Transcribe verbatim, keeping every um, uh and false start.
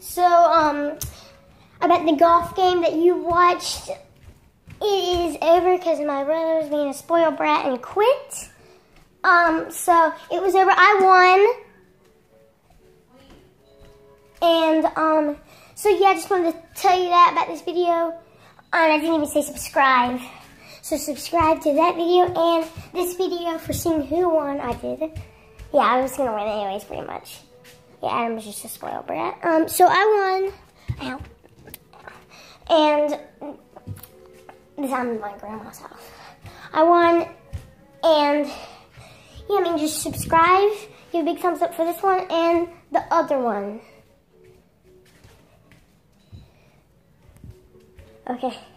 So, um, about the golf game that you watched, it is over because my brother was being a spoiled brat and quit. Um, so it was over. I won. And, um, so yeah, I just wanted to tell you that about this video. Um, I didn't even say subscribe. So subscribe to that video and this video for seeing who won. I did. Yeah, I was gonna win anyways, pretty much. Yeah, Adam was just a spoiled brat. Um, so I won. Ow. And this I'm in my grandma's house. I won, and yeah, I mean, just subscribe, give a big thumbs up for this one and the other one. Okay.